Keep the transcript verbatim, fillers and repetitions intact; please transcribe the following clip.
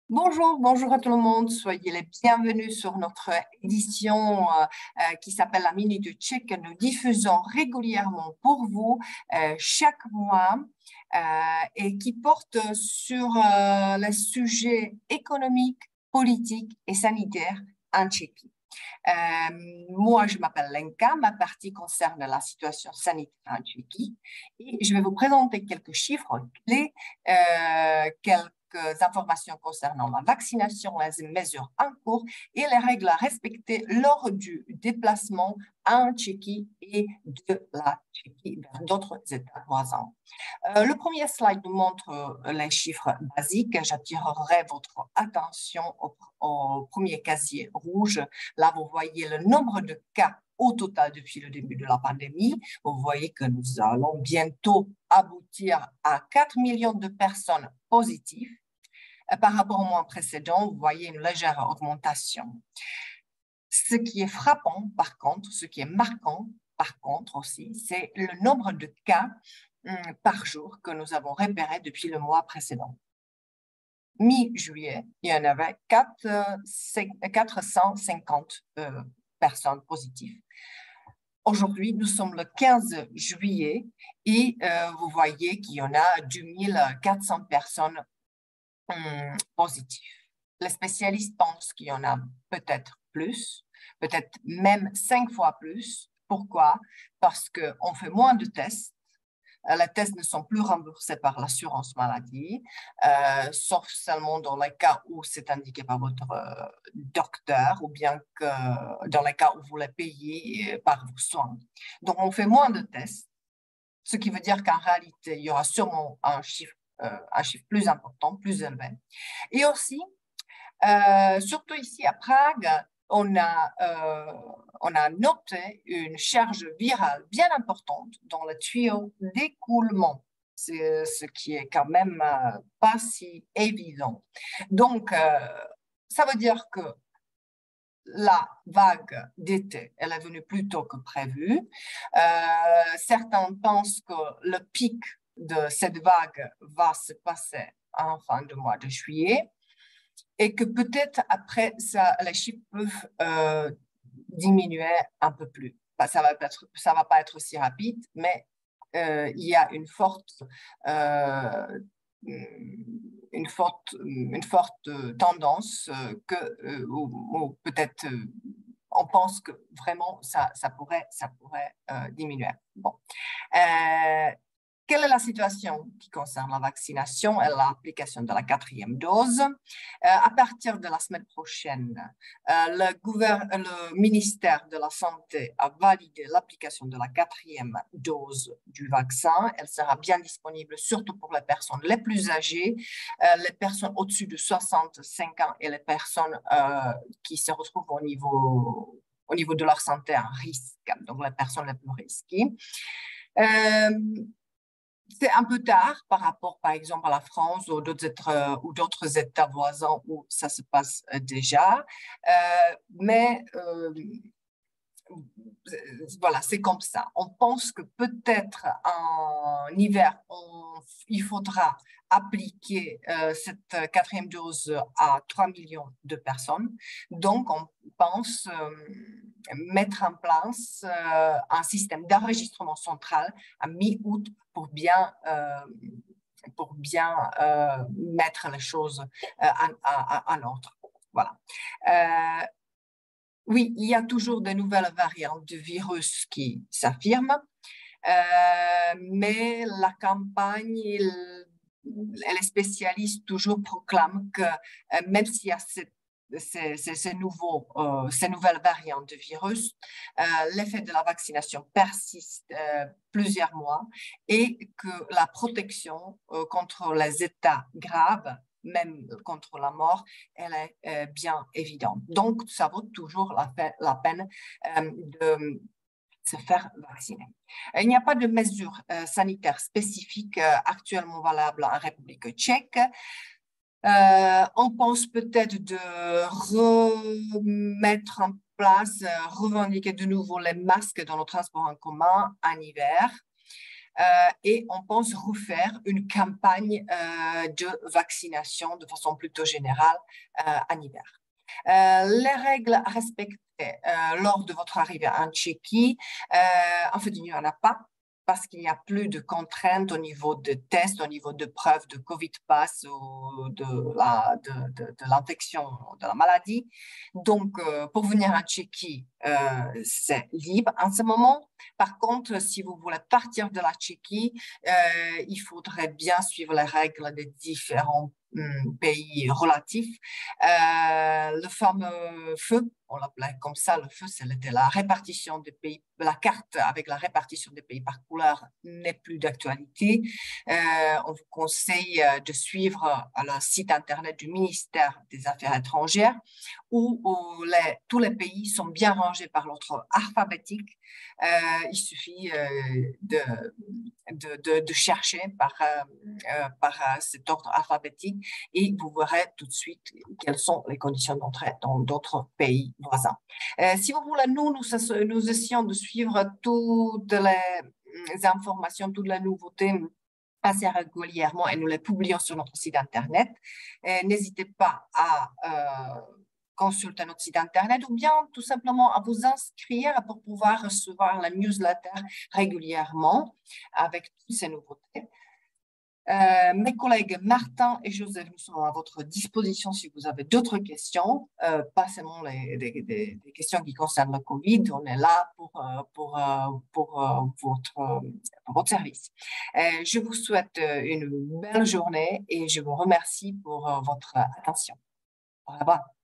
Bonjour, bonjour à tout le monde. Soyez les bienvenus sur notre édition euh, euh, qui s'appelle la Minute Tchèque que nous diffusons régulièrement pour vous euh, chaque mois euh, et qui porte sur euh, les sujets économiques, politiques et sanitaires en Tchéquie. Euh, moi, je m'appelle Lenka, ma partie concerne la situation sanitaire en Tchéquie et je vais vous présenter quelques chiffres clés, euh, quelques informations concernant la vaccination, les mesures en cours et les règles à respecter lors du déplacement en Tchéquie et de la Tchéquie vers d'autres États voisins. Euh, le premier slide nous montre euh, les chiffres basiques. J'attirerai votre attention au, au premier casier rouge. Là, vous voyez le nombre de cas au total depuis le début de la pandémie. Vous voyez que nous allons bientôt aboutir à quatre millions de personnes positives. Euh, par rapport au mois précédent, vous voyez une légère augmentation. Ce qui est frappant, par contre, ce qui est marquant, par contre aussi, c'est le nombre de cas hum, par jour que nous avons repéré depuis le mois précédent. Mi-juillet, il y en avait quatre cent cinquante euh, personnes positives. Aujourd'hui, nous sommes le quinze juillet et euh, vous voyez qu'il y en a deux mille quatre cents personnes hum, positives. Les spécialistes pensent qu'il y en a peut-être plus, peut-être même cinq fois plus. Pourquoi? Parce qu'on fait moins de tests. Les tests ne sont plus remboursés par l'assurance maladie, euh, sauf seulement dans les cas où c'est indiqué par votre euh, docteur ou bien que dans les cas où vous les payez par vos soins. Donc, on fait moins de tests, ce qui veut dire qu'en réalité, il y aura sûrement un chiffre, euh, un chiffre plus important, plus élevé. Et aussi, euh, surtout ici à Prague, on a, euh, on a noté une charge virale bien importante dans le tuyau d'écoulement, ce qui est quand même euh, pas si évident. Donc, euh, ça veut dire que la vague d'été, elle est venue plus tôt que prévu. Euh, certains pensent que le pic de cette vague va se passer en fin de mois de juillet et que peut-être après ça, les chiffres peuvent euh, diminuer un peu plus. Ça va être, ça va pas être aussi rapide, mais euh, il y a une forte, euh, une forte, une forte tendance que, euh, ou, ou peut-être euh, on pense que vraiment ça, ça pourrait, ça pourrait euh, diminuer. Bon. Euh, Quelle est la situation qui concerne la vaccination et l'application de la quatrième dose? Euh, à partir de la semaine prochaine, euh, le, le ministère de la Santé a validé l'application de la quatrième dose du vaccin. Elle sera bien disponible surtout pour les personnes les plus âgées, euh, les personnes au-dessus de soixante-cinq ans et les personnes euh, qui se retrouvent au niveau, au niveau de leur santé à risque, donc les personnes les plus risquées. Euh, C'est un peu tard par rapport, par exemple, à la France ou d'autres États, ou d'autres États voisins où ça se passe déjà. Euh, mais euh, voilà, c'est comme ça. On pense que peut-être en hiver, on, il faudra appliquer euh, cette quatrième dose à trois millions de personnes. Donc, on pense euh, mettre en place euh, un système d'enregistrement central à mi-août pour bien, euh, pour bien euh, mettre les choses euh, en, en, en ordre. Voilà. Euh, oui, il y a toujours de nouvelles variantes du virus qui s'affirment, euh, mais la campagne, il, les spécialistes toujours proclament que euh, même s'il y a cette ces, ces, ces, nouveaux, euh, ces nouvelles variantes de virus, euh, l'effet de la vaccination persiste euh, plusieurs mois et que la protection euh, contre les états graves, même contre la mort, elle est euh, bien évidente. Donc, ça vaut toujours la, la peine euh, de se faire vacciner. Il n'y a pas de mesures euh, sanitaires spécifiques euh, actuellement valables en République tchèque. Euh, on pense peut-être de remettre en place, euh, revendiquer de nouveau les masques dans le transport en commun en hiver. euh, et on pense refaire une campagne euh, de vaccination de façon plutôt générale euh, en hiver. Euh, les règles à respecter euh, lors de votre arrivée en Tchéquie, euh, en fait, il n'y en a pas parce qu'il n'y a plus de contraintes au niveau de tests, au niveau de preuves de Covid pass ou de, la, de, de, de l'infection de la maladie. Donc, euh, pour venir en Tchéquie, euh, c'est libre en ce moment. Par contre, si vous voulez partir de la Tchéquie, euh, il faudrait bien suivre les règles des différents pays relatifs. Euh, le fameux feu, on l'appelait comme ça, le feu, c'était la répartition des pays, la carte avec la répartition des pays par couleur n'est plus d'actualité. Euh, on vous conseille de suivre le site internet du ministère des Affaires étrangères où, où les, tous les pays sont bien rangés par l'ordre alphabétique. Euh, il suffit euh, de, de, de, de, chercher par, euh, par euh, cet ordre alphabétique et vous verrez tout de suite quelles sont les conditions d'entrée dans d'autres pays voisins. Euh, si vous voulez, nous, nous, nous essayons de suivre toutes les informations, toutes les nouveautés assez régulièrement et nous les publions sur notre site internet. Euh, n'hésitez pas à euh, consulter notre site internet ou bien tout simplement à vous inscrire pour pouvoir recevoir la newsletter régulièrement avec toutes ces nouveautés. Euh, mes collègues Martin et Joseph, nous sommes à votre disposition si vous avez d'autres questions, euh, pas seulement les, des, des, des questions qui concernent le Covid, on est là pour, euh, pour, euh, pour, euh, votre, pour votre service. Euh, je vous souhaite une belle journée et je vous remercie pour euh, votre attention. Au revoir.